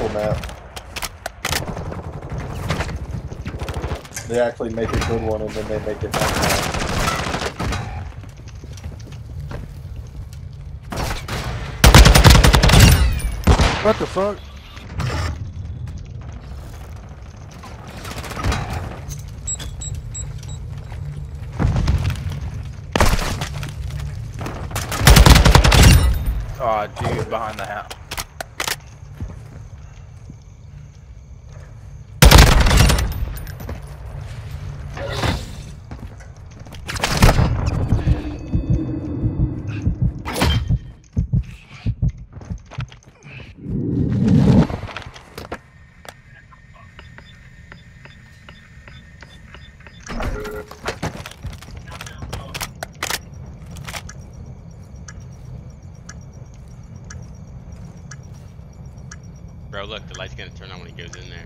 the map. They actually make a good one and then they make it not bad. What the fuck? Oh, dude, behind the house. Bro, look, the light's gonna turn on when he goes in there.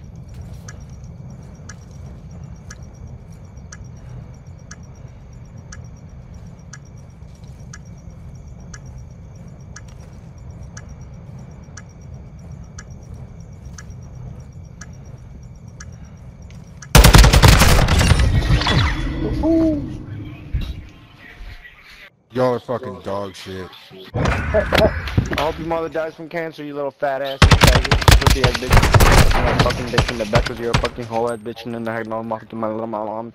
Y'all are fucking dog shit. I hope your mother dies from cancer, you little fat ass faggot. Pussy ass bitch. You know, fucking bitch in the back because you're a fucking hoe ass bitch and then I had no fucking my little mom.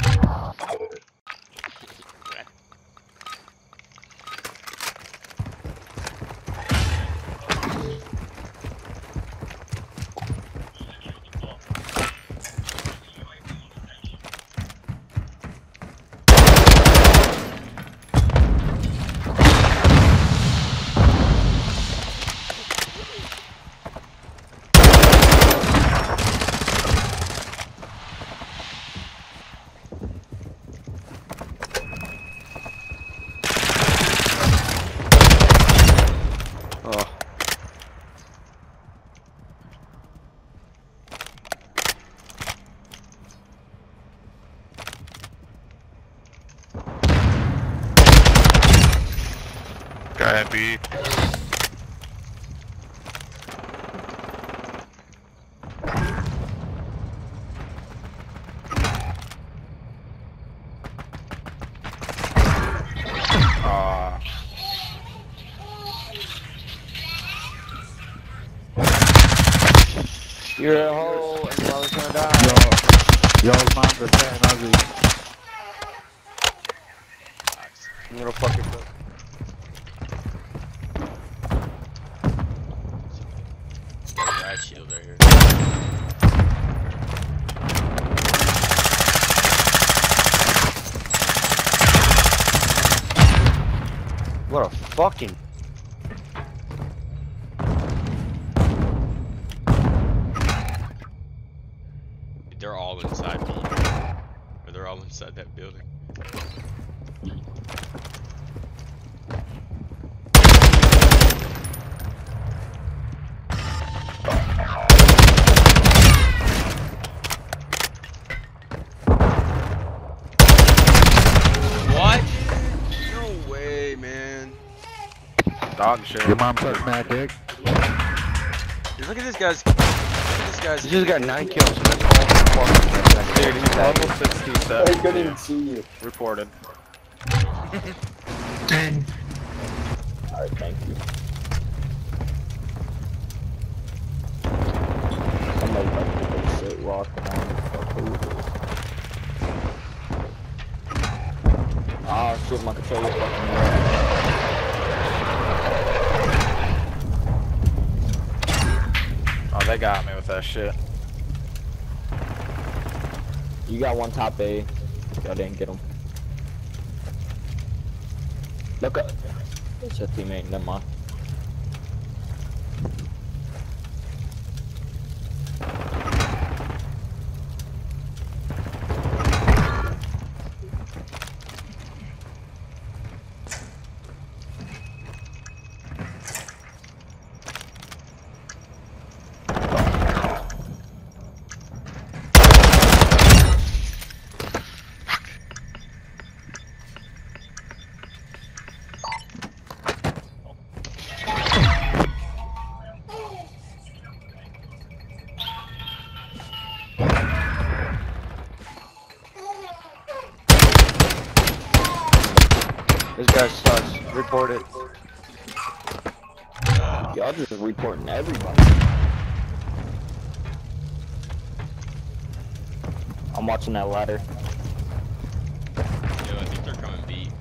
Guy at B. You're a hoe and your mother's gonna die. Y'all's moms are fat and ugly. You little fucking bitch. Rad shield right here. What a fucking... They're all inside me. Or they're all inside that building. What? No way, man. Dog shit. Your mom sucks mad dick. Dude, look at this guy's. Look at this guy's. You just got 9 kills. So that's all fucking Dude, he's level 67. I couldn't even see you. Reported. Alright, thank you. Somebody about to get shit walking on the fuck who is this? Ah shit, my controller fucking Oh, they got me with that shit. You got one top A. Y'all didn't get him. Look up. It's your teammate, never mind. This guy's sus. Report it. Y'all just reporting everybody. I'm watching that ladder. Yo, I think they're coming B.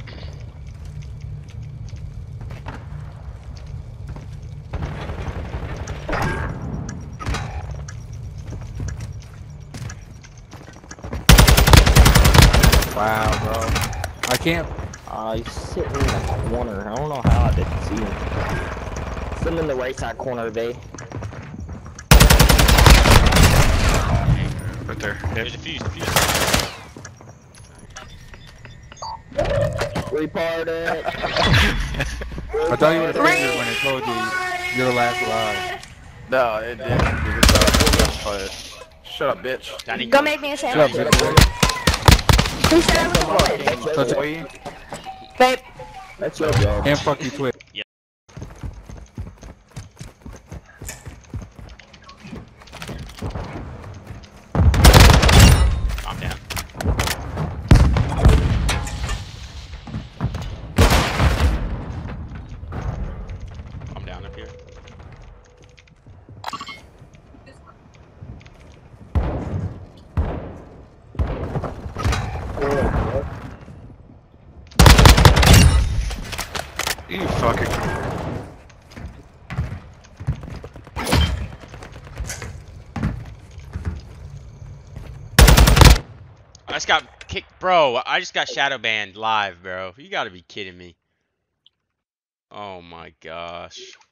Wow, bro. I can't. He's sitting in the corner. I don't know how I didn't see him. Sitting in the right side corner, they. Right there. There's a fuse, Report it. I thought you would have figured when it told you you're the last alive. No, it didn't. Because, shut up, bitch. Danny, Go make me a Shut up, sandwich. bitch. Who said I was a Touch Boy, it. Babe, That's your job. And fuck you, Twitch. calm down. Calm down up here. you fucking. I just got kicked, bro. I just got shadow banned live, bro. You gotta be kidding me. Oh my gosh.